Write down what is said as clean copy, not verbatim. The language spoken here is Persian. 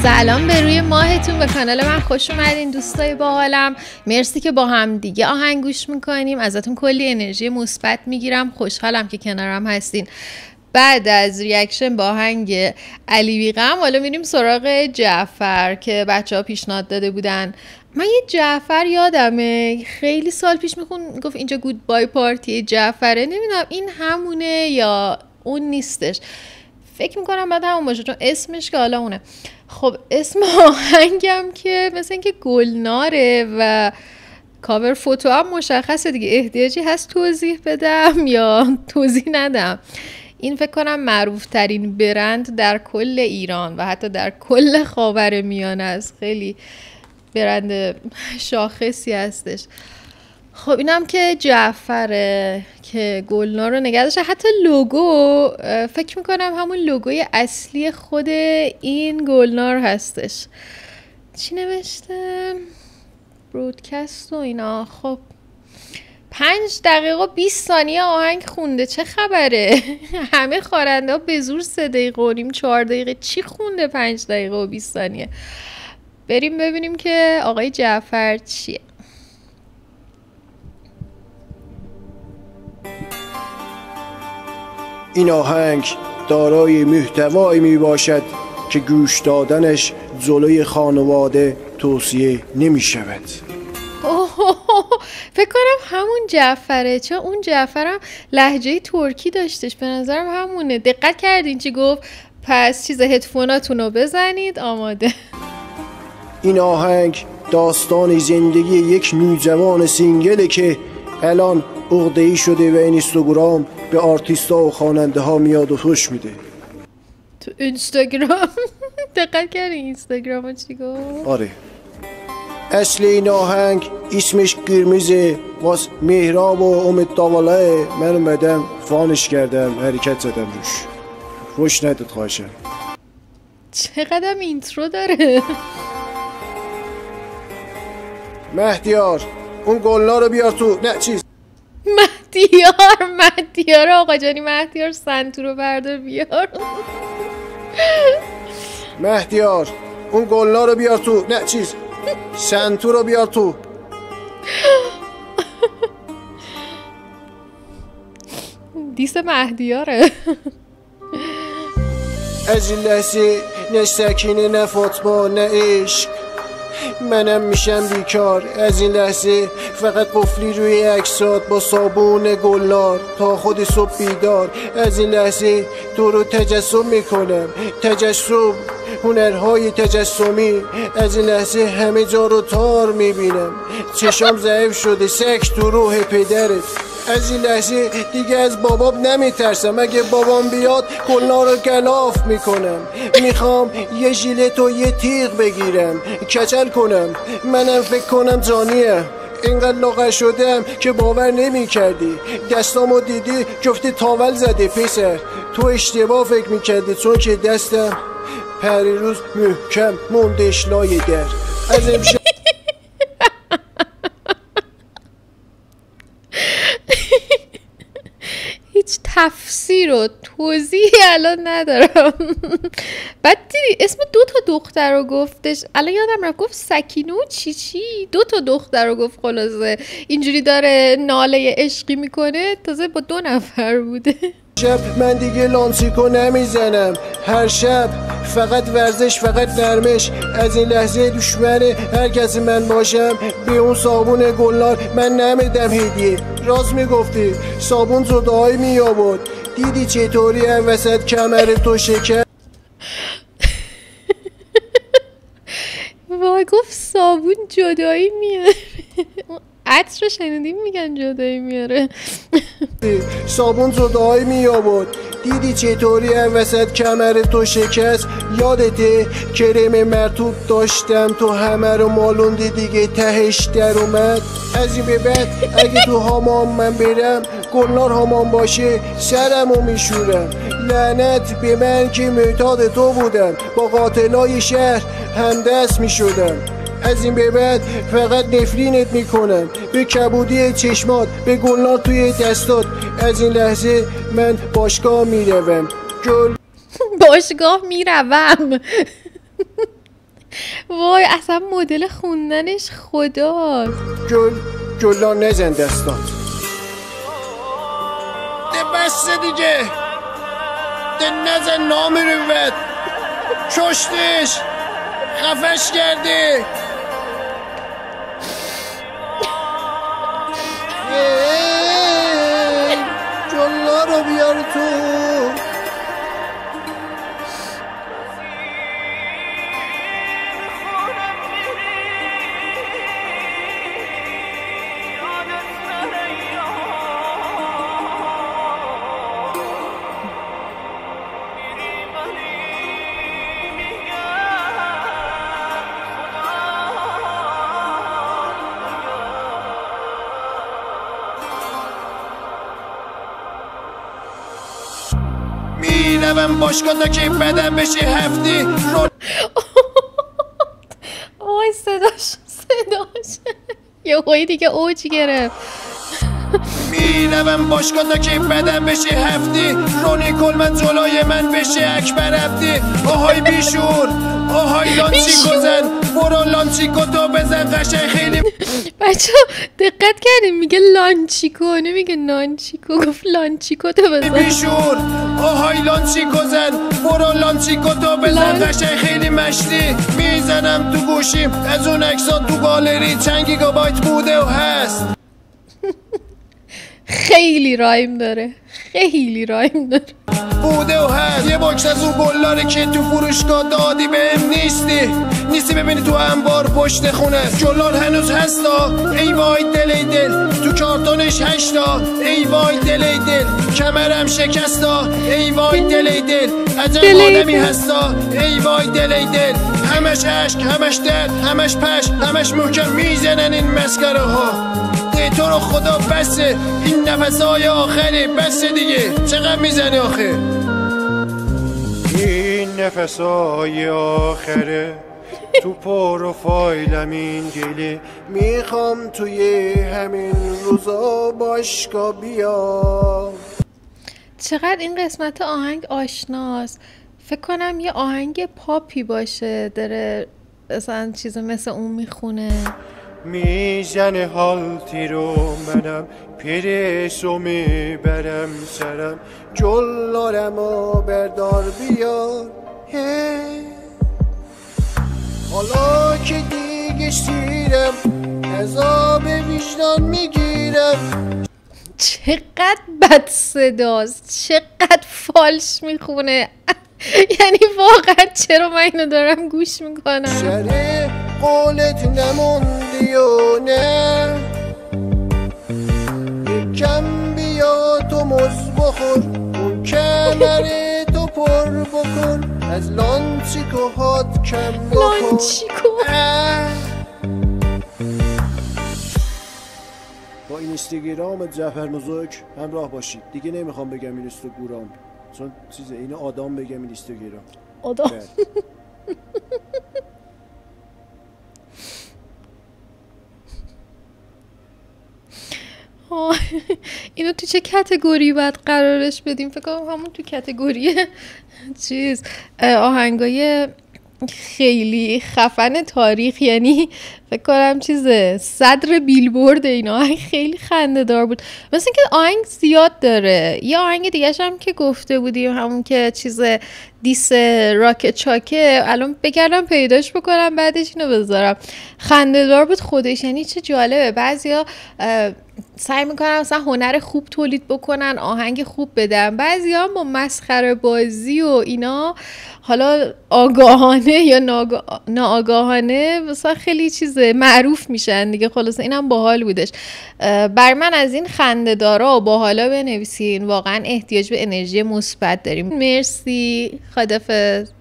سلام به روی ماهتون، به کانال من خوش اومدین دوستای باحالم. مرسی که با هم دیگه آهنگ گوش میکنیم. ازتون کلی انرژی مثبت میگیرم. خوشحالم که کنارم هستین. بعد از ریاکشن با آهنگ علی بیغم حالا میریم سراغ جعفر که بچه‌ها پیشنهاد داده بودن. من یه جعفر یادمه خیلی سال پیش گفت اینجا گود بای پارتی جعفره. نمیدونم این همونه یا اون نیستش. فکر میکنم بعد همون باشه چون اسمش که حالا اونه. خب اسم آهنگم که مثل اینکه گلناره و کاور فوتو هم مشخصه دیگه. احتیاجی هست توضیح بدم یا توضیح ندم؟ این فکر کنم معروف ترین برند در کل ایران و حتی در کل خاورمیانه است. خیلی برند شاخصی هستش. خب اینم که جعفره که گلنار رو نگه داشته. حتی لوگو فکر میکنم همون لوگوی اصلی خود این گلنار هستش. چی نوشته؟ برودکست و اینا. خب 5 دقیقه و 20 ثانیه آهنگ خونده. چه خبره؟ همه خواننده ها به زور 3 دقیقه و نیم 4 دقیقه چی خونده 5 دقیقه و 20 ثانیه؟ بریم ببینیم که آقای جعفر چیه. این آهنگ دارای محتوایی می باشد که گوش دادنش جلوی خانواده توصیه نمی شود. فکر کنم همون جعفره، چون اون جعفرم لهجه ترکی داشتش. به نظرم همونه. دقت کردین چی گفت؟ پس چیز هدفوناتون رو بزنید آماده. این آهنگ داستان زندگی یک نوجوان سینگله که الان عقده‌ای شده و اینستاگرام به آرتیستا و خواننده ها میاد و خوش میده. تو اینستاگرام دقت کردین اینستاگرام ها چی گفت؟ آره. اصل این آهنگ اسمش گرمزه، واس مهراب و امید داواله. من اومدم فانش کردم، حرکت زدم روش. خوش ندید خواهشم. چقدر اینترو داره. مهدیار اون گلنار رو بیار تو. نه چیز مهدیار آقا جانی، مهدیار سنتور رو بردار بیار. مهدیار اون گلنار رو بیار تو. نه چیز سنتور رو بیار تو. دیس مهدیاره. از این لحظه نه سکینه نه فاطمه نه عشق، منم میشم بیکار. از این لحظه فقط قفلی روی عکسات با صابون گلنار تا خود صبح بیدار. از این لحظه تو رو تجسم میکنم، تجسم، هنرهای تجسمی. از این لحظه همه جا رو تار میبینم، چشام ضعیف شده سک تو روح پدرت. از این لحظه دیگه از بابام نمیترسم، اگه بابام بیاد گلنار رو گلاف میکنم. میخوام یه ژیلت و یه تیغ بگیرم کچل کنم. منم فکر کنم جانیه. اینقدر لاغر شدم که باور نمی کردی. دستامو دیدی جفت تاول زده پسر. تو اشتباه فکر میکردی چون که دستم پریروز محکم موندش لای در. از امشب هیچ تفسیر و توضیحی الان ندارم. بعد دیدی اسم 2 تا دختر رو گفتش. الان یادم رفت گفت سکینه و چی 2 تا دختر رو گفت. خلاصه اینجوری داره ناله عشقی میکنه. تازه با 2 نفر بوده. شب من دیگه لانسیکو نمیزنم. هر شب فقط ورزش، فقط نرمش. از این لحظه دشمن هر کسی من باشم به اون صابون گلنار من نمیدم هدیه. راست میگفتی صابون زدایی میابود. دیدی چطوری وسط کمر تو شکر. وای گفت صابون جدایی میاره. عطر رو شنیدیم میگن جدایی میاره. صابون زدایی میابود. دیدی چطوری وسط کمر تو شکست. یادته کرم مرطوب داشتم تو همه رو مالوندی دیگه تهش در اومد. از این به بعد اگه تو حمام من برم گلنار حمام باشه سرمو میشورم. لعنت به من که معتاد تو بودم، با قاتلای شهر همدست میشدم. از این به بعد فقط نفرینت میکنم، به کبودی چشمات، به گلنار توی دستات. از این لحظه من باشگاه میروم. باشگاه میروم. وای اصلا مدل خوندنش خداست. گلنار نزن دستات. ده بسته دیگه، ده نزن نامروت، کشتش، خفش کرده. گلنار رو بیار تو. میرم باشگاه تا که بدم بشه هفتی رو. آی صداش یه هایی دیگه اوج گرفت. میرم باشگاه تا که بدم بشه هفتی رونی کلمت جلوی من بشه اکبر عبدی. آهای بیشور، آهای لانچیکو زن، برو لانچیکو تو بزن قشنگ خیلی. بچه دقت کردیم میگه لانچیکو نمیگه نانچیکو، گفت لانچیکو تو بزن. بیشور، آهای لانچیکو زن، برو لانچیکو تو بزن قشنگ خیلی مشتی. میزنم تو گوشیم از اون اکسات تو گالری چند گیگابایت بوده و هست. خیلی رایم داره، خیلی رایم داره. بوده و هست یه باکس از اون گلناره که تو فروشگاه دادی بهم نیستی ببینی تو انبار پشت خونه. گلنار هنوز هستا ای وای دل تو کارتونش 8 تا ای وای دل کمرم شکستا ای وای دل عجب آدمی هستا ای وای دل همش عشق همش درد همش پشت همش محکم میزنن این مسخره ها. تو رو خدا بسه این نفسای آخره بسه دیگه چقدر میزنی آخه. این نفسای آخره تو پروفایلم این گله میخوام توی همین روزا باشگاه بیا. چقدر این قسمت آهنگ آشناست. فکر کنم یه آهنگ پاپی باشه داره مثلا چیز مثل اون میخونه. میزنه حالتی رو منم پرسو میبرم سرم گلنارمو بردار بیار. حالا که دیگه شیرم عذاب وجدان میگیرم. چقدر بد صداست، چقدر فالش میخونه. یعنی واقعا چرا من اینو دارم گوش میکنم. سر قولت نموندی و نه یکم بیا تو مز بخور اون کمر تو پر بکن از لانچیکو هات کم بکن. لانچیکو با اینستاگرام جعفر مزوک همراه باشید. دیگه نمیخوام بگم اینستاگرام چون چیزه اینو آدم بگم اینستاگرام آدم. اینو تو چه کتگوری باید قرارش بدیم؟ فکر کنم همون تو کتگوری چیز آهنگای خیلی خفن تاریخ، یعنی فکر کنم چیزه صدر بیلبورد. این آهنگ خیلی خنده دار بود. مثل اینکه آهنگ زیاد داره. یه آهنگ دیگه هم که گفته بودیم همون که چیز دیس راک چاکه، الان بگردم پیداش بکنم بعدش اینو بذارم. خنده دار بود خودش، یعنی چه جالبه. بعضیا سعی میکنن مثلا هنر خوب تولید بکنن، آهنگ خوب بدن، بعضیا هم با مسخره بازی و اینا حالا آگاهانه یا ناآگاهانه مثلا خیلی چیز معروف میشن دیگه. خلاص اینم باحال بودش. بر من از این خنده‌دارا و باحالا بنویسین، واقعا احتیاج به انرژی مثبت داریم. مرسی، خدافظ.